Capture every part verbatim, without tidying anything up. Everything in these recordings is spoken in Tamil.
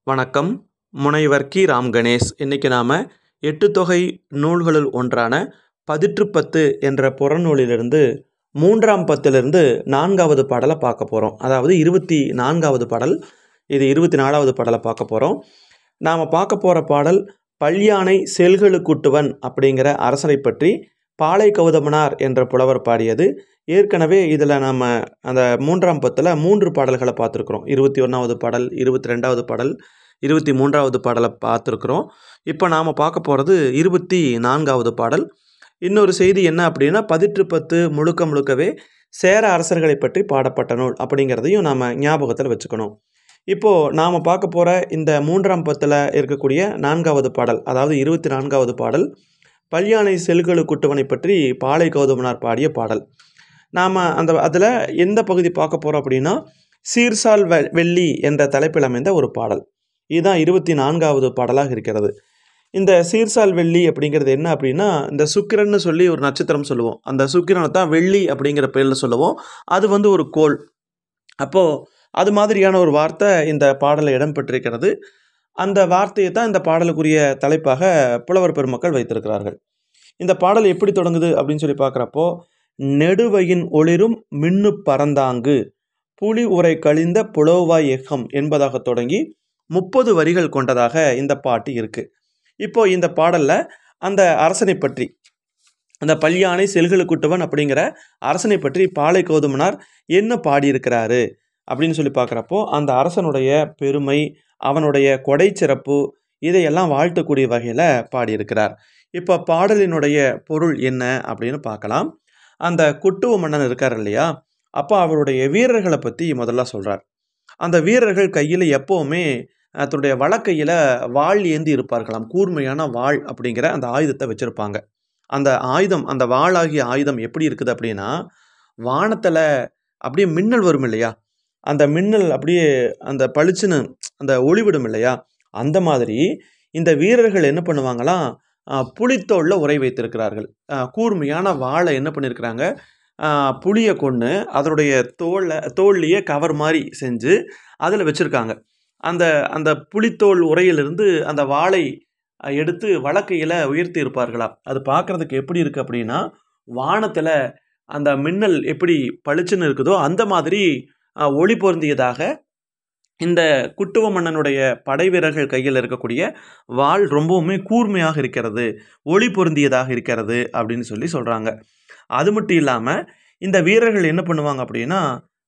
வணக்கம். முனைவர் கி. ராம் கணேஷ். இன்றைக்கி நாம் எட்டு தொகை நூல்களுள் ஒன்றான பதிற்றுப்பத்து என்ற புறநூலிலிருந்து மூன்றாம் பத்திலிருந்து நான்காவது பாடலை பார்க்க போகிறோம். அதாவது இருபத்தி நான்காவது பாடல், இது இருபத்தி நாலாவது பாடலை பார்க்க போகிறோம். நாம் பார்க்க போகிற பாடல் பல்யானை செல்களுக்குட்டுவன் அப்படிங்கிற அரசரை பற்றி பாலை கௌதமனார் என்ற புலவர் பாடியது. ஏற்கனவே இதில் நம்ம அந்த மூன்றாம் பத்தில் மூன்று பாடல்களை பார்த்துருக்குறோம். இருபத்தி ஒன்றாவது பாடல், இருபத்தி ரெண்டாவது பாடல், இருபத்தி மூன்றாவது பாடலை பார்த்துருக்குறோம். இப்போ நாம் பார்க்க போகிறது இருபத்தி நான்காவது பாடல். இன்னொரு செய்தி என்ன அப்படின்னா, பதிற்றுப்பத்து முழுக்க முழுக்கவே சேர அரசர்களை பற்றி பாடப்பட்ட நூல் அப்படிங்கிறதையும் நாம் ஞாபகத்தில் வச்சுக்கணும். இப்போது நாம் பார்க்க போகிற இந்த மூன்றாம் பத்தில் இருக்கக்கூடிய நான்காவது பாடல், அதாவது இருபத்தி நான்காவது பாடல் பல்யானை செல்களுக்குட்டுவனை பற்றி பாலை கௌதமனார் பாடிய பாடல். நாம் அந்த அதில் எந்த பகுதி பார்க்க போகிறோம் அப்படின்னா, சீர்சால் வெ வெள்ளி என்ற தலைப்பில் அமைந்த ஒரு பாடல். இதுதான் இருபத்தி நான்காவது பாடலாக இருக்கிறது. இந்த சீர்சால் வெள்ளி அப்படிங்கிறது என்ன அப்படின்னா, இந்த சுக்கிரன்னு சொல்லி ஒரு நட்சத்திரம் சொல்லுவோம். அந்த சுக்கிரனை தான் வெள்ளி அப்படிங்கிற பேரில் சொல்லுவோம். அது வந்து ஒரு கோள். அப்போது அது மாதிரியான ஒரு வார்த்தை இந்த பாடலில் இடம்பெற்றிருக்கிறது. அந்த வார்த்தையை தான் இந்த பாடலுக்குரிய தலைப்பாக புலவர் பெருமக்கள் வைத்திருக்கிறார்கள். இந்த பாடல் எப்படி தொடங்குது அப்படின்னு சொல்லி பார்க்குறப்போ, நெடுவையின் ஒளிரும் மின்னு பரந்தாங்கு புலி உரை கழிந்த புலவாய் எக்கம் என்பதாக தொடங்கி முப்பது வரிகள் கொண்டதாக இந்த பாட்டு இருக்குது. இப்போ இந்த பாடலில் அந்த அரசனை பற்றி, அந்த பல்யானை செல்களுக்குட்டுவன் அப்படிங்கிற அரசனை பற்றி பாலை கௌதமனார் என்ன பாடியிருக்கிறாரு அப்படின்னு சொல்லி பார்க்குறப்போ, அந்த அரசனுடைய பெருமை, அவனுடைய கொடை சிறப்பு, இதையெல்லாம் வாழ்த்தக்கூடிய வகையில் பாடியிருக்கிறார். இப்போ பாடலினுடைய பொருள் என்ன அப்படின்னு பார்க்கலாம். அந்த குட்டுவ மன்னன் இருக்கார் இல்லையா, அப்போ அவருடைய வீரர்களை பற்றி முதல்ல சொல்கிறார். அந்த வீரர்கள் கையில் எப்போவுமே தன்னுடைய வலக்கையில் வாள் ஏந்தி இருப்பார்களாம். கூர்மையான வாள் அப்படிங்கிற அந்த ஆயுதத்தை வச்சுருப்பாங்க. அந்த ஆயுதம், அந்த வாளாகிய ஆயுதம் எப்படி இருக்குது அப்படின்னா, வானத்தில் அப்படியே மின்னல் வரும் இல்லையா, அந்த மின்னல் அப்படியே அந்த பளிச்சுன்னு அந்த ஒளிவிடும் இல்லையா, அந்த மாதிரி இந்த வீரர்கள் என்ன பண்ணுவாங்களாம், புலித்தோளில் உரை வைத்திருக்கிறார்கள். கூர்மையான வாளை என்ன பண்ணியிருக்கிறாங்க, புளியை கொண்டு அதனுடைய தோலை தோல்லையே கவர் மாதிரி செஞ்சு அதில் வச்சுருக்காங்க. அந்த அந்த புலித்தோல் உரையிலிருந்து அந்த வாளை எடுத்து வலக்கையில் உயர்த்தி இருப்பார்களாம். அது பார்க்குறதுக்கு எப்படி இருக்குது அப்படின்னா, வானத்தில் அந்த மின்னல் எப்படி பளிச்சுன்னு இருக்குதோ அந்த மாதிரி ஒளி பொருந்தியதாக இந்த குட்டுவ மன்னனுடைய படை வீரர்கள் கையில் இருக்கக்கூடிய வாள் ரொம்பவுமே கூர்மையாக இருக்கிறது, ஒளி பொருந்தியதாக இருக்கிறது அப்படின்னு சொல்லி சொல்கிறாங்க. அது மட்டும் இல்லாமல் இந்த வீரர்கள் என்ன பண்ணுவாங்க அப்படின்னா,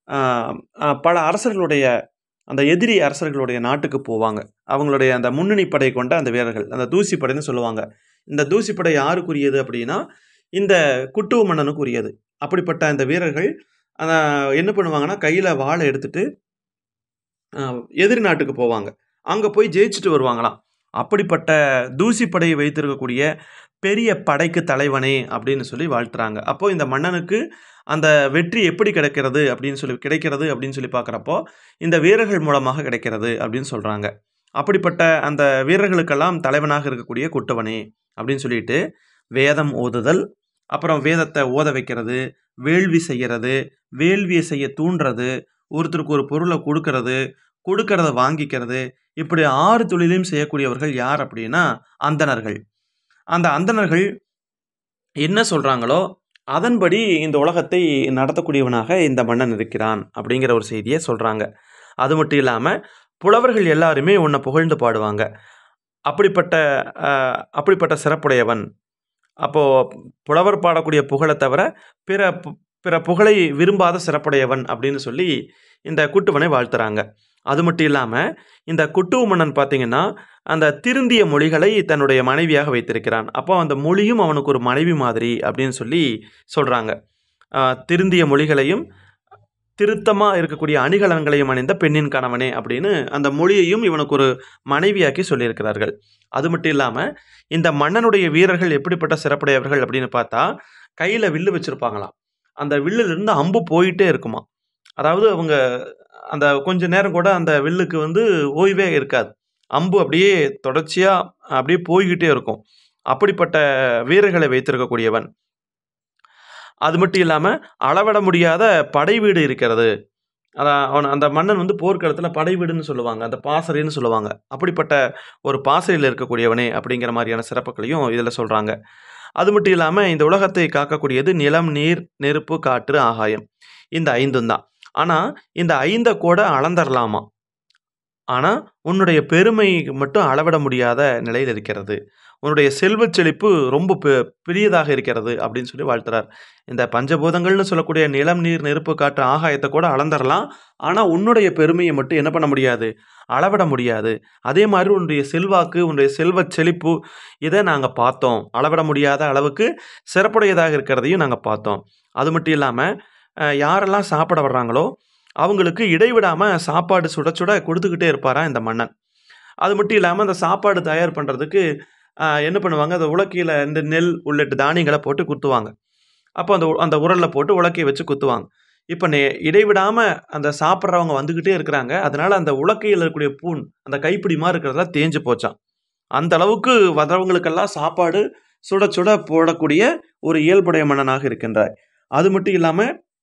பல அரசர்களுடைய, அந்த எதிரி அரசர்களுடைய நாட்டுக்கு போவாங்க. அவங்களுடைய அந்த முன்னணி படை கொண்ட அந்த வீரர்கள், அந்த தூசி படைன்னு சொல்லுவாங்க. இந்த தூசி படை யாருக்குரியது அப்படின்னா, இந்த குட்டுவ மன்னனுக்குரியது. அப்படிப்பட்ட அந்த வீரர்கள் என்ன பண்ணுவாங்கன்னா, கையில் வாளை எடுத்துட்டு எதிரி நாட்டுக்கு போவாங்க. அங்கே போய் ஜெயிச்சுட்டு வருவாங்களாம். அப்படிப்பட்ட தூசி படையை வைத்திருக்கக்கூடிய பெரிய படைக்கு தலைவனே அப்படின்னு சொல்லி வாழ்த்துறாங்க. அப்போது இந்த மன்னனுக்கு அந்த வெற்றி எப்படி கிடைக்கிறது அப்படின்னு சொல்லி கிடைக்கிறது அப்படின்னு சொல்லி பார்க்குறப்போ, இந்த வீரர்கள் மூலமாக கிடைக்கிறது அப்படின்னு சொல்கிறாங்க. அப்படிப்பட்ட அந்த வீரர்களுக்கெல்லாம் தலைவனாக இருக்கக்கூடிய குட்டுவனே அப்படின்னு சொல்லிட்டு வேதம் ஓதுதல், அப்புறம் வேதத்தை ஓத வைக்கிறது, வேள்வி செய்கிறது, வேள்வியை செய்ய தூண்டுறது, ஒருத்தருக்கு ஒரு பொருளை கொடுக்கறது, கொடுக்கறத வாங்கிக்கிறது, இப்படி ஆறு தொழிலையும் செய்யக்கூடியவர்கள் யார் அப்படின்னா அந்தணர்கள். அந்த அந்தணர்கள் என்ன சொல்கிறாங்களோ அதன்படி இந்த உலகத்தை நடத்தக்கூடியவனாக இந்த மன்னன் இருக்கிறான் அப்படிங்கிற ஒரு செய்தியை சொல்கிறாங்க. அது மட்டும் இல்லாமல் புலவர்கள் எல்லாருமே உன்னை புகழ்ந்து பாடுவாங்க. அப்படிப்பட்ட அப்படிப்பட்ட சிறப்புடையவன். அப்போது புலவர் பாடக்கூடிய புகழை தவிர பிற பிற புகழை விரும்பாத சிறப்புடையவன் அப்படின்னு சொல்லி இந்த குட்டுவனை வாழ்த்துறாங்க. அது மட்டும் இல்லாமல் இந்த குட்டுவ மன்னன் பார்த்திங்கன்னா, அந்த திருந்திய மொழிகளை தன்னுடைய மனைவியாக வைத்திருக்கிறான். அப்போ அந்த மொழியும் அவனுக்கு ஒரு மனைவி மாதிரி அப்படின்னு சொல்லி சொல்கிறாங்க. திருந்திய மொழிகளையும் திருத்தமாக இருக்கக்கூடிய அணிகலன்களையும் அணிந்த பெண்ணின் கணவனே அப்படின்னு அந்த மொழியையும் இவனுக்கு ஒரு மனைவியாக்கி சொல்லியிருக்கிறார்கள். அது மட்டும் இல்லாமல் இந்த மன்னனுடைய வீரர்கள் எப்படிப்பட்ட சிறப்புடையவர்கள் அப்படின்னு பார்த்தா, கையில் வில்லு வச்சுருப்பாங்களாம். அந்த வில்லிலிருந்து அம்பு போயிட்டே இருக்குமா. அதாவது அவங்க அந்த கொஞ்ச நேரம் கூட அந்த வில்லுக்கு வந்து ஓய்வே இருக்காது. அம்பு அப்படியே தொடர்ச்சியாக அப்படியே போய்கிட்டே இருக்கும். அப்படிப்பட்ட வீரர்களை வைத்திருக்கக்கூடியவன். அது மட்டும் இல்லாமல் அளவிட முடியாத படை வீடு இருக்கிறது. அதான் அவன் அந்த மன்னன் வந்து போர்க்களத்துல படைவீடுன்னு சொல்லுவாங்க. அந்த பாசறைன்னு சொல்லுவாங்க. அப்படிப்பட்ட ஒரு பாசறையில இருக்கக்கூடியவனே அப்படிங்கிற மாரியான சிறப்புகளையும் இதுல சொல்றாங்க. அது மட்டும் இல்லாம இந்த உலகத்தை காக்கக்கூடியது நிலம், நீர், நெருப்பு, காற்று, ஆகாயம். இந்த ஐந்தும் தான். ஆனா, இந்த ஐந்த கூட அளந்தரலாமாம். ஆனா, உன்னுடைய பெருமை மட்டும் அளவிட முடியாத நிலையில இருக்கிறது. உன்னுடைய செல்வச் செழிப்பு ரொம்ப பெ பெரியதாக இருக்கிறது அப்படின்னு சொல்லி வாழ்த்துறார். இந்த பஞ்சபூதங்கள்னு சொல்லக்கூடிய நிலம், நீர், நெருப்பு, காற்று, ஆகாயத்த கூட அளந்தரலாம். ஆனா, உன்னுடைய பெருமைய மட்டும் என்ன பண்ண முடியாது? அளவிட முடியாது. அதே மாரி உன்னுடைய செல்வாக்கு, உன்னுடைய செல்வச் செழிப்பு இத நாங்க பார்த்தோம். அளவிட முடியாத அளவுக்கு சிறப்புடையதாக இருக்கிறதையும் நாங்க பார்த்தோம். அது மட்டும் இல்லாம, அ யாரெல்லாம் சாப்பிட வர்றாங்களோ, அவங்களுக்கு இடைவிடாம சாப்பாடு சுட சுட குடுத்துக்கிட்டே இருப்பாராம் இந்த மன்னன். அது மட்டும் இல்லாம அந்த சாப்பாடு தயார் பண்றதுக்கு அ என்ன பண்ணுவாங்க, அந்த உலக்கையில இந்த நெல் உள்ளிட்ட தானியங்கள போட்டு குத்துவாங்க. அப்போ அந்த உ அந்த உரல்ல போட்டு உலக்கைய வச்சு குத்துவாங்க. இப்ப நெ இடைவிடாம அந்த சாப்பிடுறவங்க வந்துகிட்டே இருக்கிறாங்க. அதனால அந்த உலக்கையில இருக்கக்கூடிய பூண், அந்த கைப்பிடி மாரி இருக்கிறதெல்லாம் தேஞ்சு போச்சாம். அந்த அளவுக்கு வர்றவங்களுக்கெல்லாம் சாப்பாடு சுட சுட போடக்கூடிய ஒரு இயல்புடைய மன்னனாக இருக்கின்றார். அது மட்டும் இல்லாம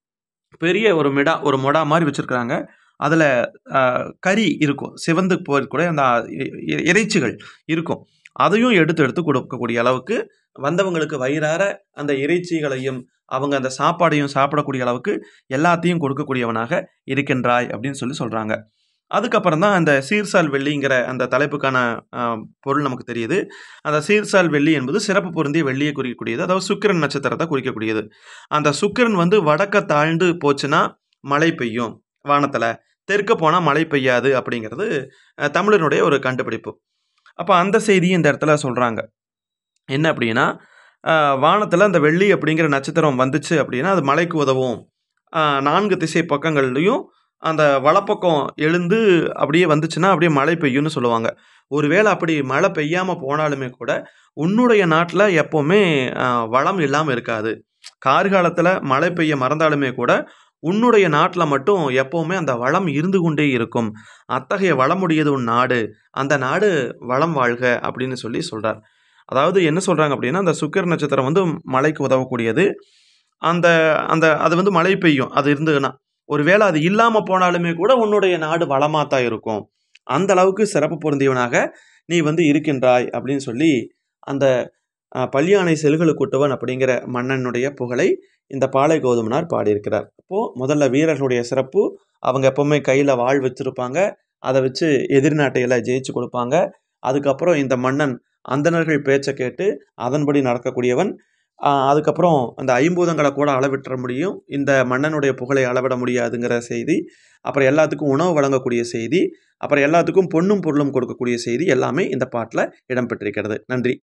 பெரிய ஒரு மிடா, ஒரு மொடா மாரி வச்சிருக்காங்க. அதுல அ கறி இருக்கும். சிவந்து போயிருக்கக்கூடிய அந்த இ இ இறைச்சிகள் இருக்கும். அதையும் எடுத்து எடுத்து கொடுக்கக்கூடிய அளவுக்கு வந்தவங்களுக்கு வயிறார அந்த இறைச்சிகளையும், அவங்க அந்த சாப்பாடையும் சாப்பிடக்கூடிய அளவுக்கு எல்லாத்தையும் கொடுக்கக்கூடியவனாக இருக்கின்றாய் அப்படின்னு சொல்லி சொல்றாங்க. அதுக்கப்புறம் தான் அந்த சீர்சால் வெள்ளிங்கிற அந்த தலைப்புக்கான அ பொருள் நமக்கு தெரியுது. அந்த சீர்சால் வெள்ளி என்பது சிறப்பு பொருந்திய வெள்ளியை குறிக்கக்கூடியது. அதாவது சுக்கிரன் நட்சத்திரத்த குறிக்கக்கூடியது. அந்த சுக்கிரன் வந்து வடக்க தாழ்ந்து போச்சுன்னா, மழை பெய்யும் வானத்துல. தெற்க போனா மழை பெய்யாது அப்படிங்கிறது அ தமிழனுடைய ஒரு கண்டுபிடிப்பு. அப்ப அந்த செய்தியும் இந்த இடத்துல சொல்றாங்க. என்ன அப்படின்னா, அ வானத்துல அந்த வெள்ளி அப்படிங்கிற நட்சத்திரம் வந்துச்சு அப்படின்னா, அது மழைக்கு உதவும். அ நான்கு திசை பக்கங்கள்லயும் அந்த வலப்பக்கம் எழுந்து அப்படியே வந்துச்சுன்னா, அப்படியே மழை பெய்யும்னு சொல்லுவாங்க. ஒருவேள அப்படி மழை பெய்யாம போனாலுமே கூட, உன்னுடைய நாட்ல எப்பவுமே அ வளம் இல்லாம இருக்காது. கார்காலத்துல மழை பெய்ய மறந்தாலுமே கூட, உன்னுடைய நாட்ல மட்டும் எப்பவுமே அந்த வளம் இருந்து கொண்டே இருக்கும். அத்தகைய வளமுடையது உன் நாடு. அந்த நாடு வளம் வாழ்க அப்படின்னு சொல்லி சொல்றார். அதாவது என்ன சொல்றாங்க அப்படின்னா, அந்த சுக்கிர நட்சத்திரம் வந்து மழைக்கு உதவக்கூடியது. அந்த அந்த அது வந்து மழை பெய்யும். அது இருந்ததுன்னா. ஒருவேள அது இல்லாம போனாலுமே கூட உன்னுடைய நாடு வளமா தான் இருக்கும். அந்த அளவுக்கு சிறப்பு பொருந்தியவனாக நீ வந்து இருக்கின்றாய் அப்படின்னு சொல்லி, அந்த அ "பல்யானை செல்களுக்குட்டவன்" அப்படிங்கிற மன்னனுடைய புகழை இந்த பாலை கோதுமனார் பாடியிருக்கிறார். அப்போ முதல்ல வீரர்களுடைய சிறப்பு, அவங்க எப்பவுமே கையில வாள் வச்சிருப்பாங்க. அத வச்சு எதிரி நாட்டையெல்லாம் ஜெயிச்சு குடுப்பாங்க. அதுக்கப்புறம் இந்த மன்னன் அந்தணர்கள் பேச்ச கேட்டு அதன்படி நடக்கக்கூடியவன். அ அதுக்கப்புறம் அந்த ஐம்பூதங்கள கூட அளவிட்டுற முடியும். இந்த மன்னனுடைய புகழை அளவிட முடியாதுங்கிற செய்தி. அப்புறம் எல்லாத்துக்கும் உணவு வழங்கக்கூடிய செய்தி. அப்புறம் எல்லாத்துக்கும் பொன்னும் பொருளும் கொடுக்கக்கூடிய செய்தி எல்லாமே இந்த பாட்டுல இடம்பெற்றிருக்கிறது. நன்றி.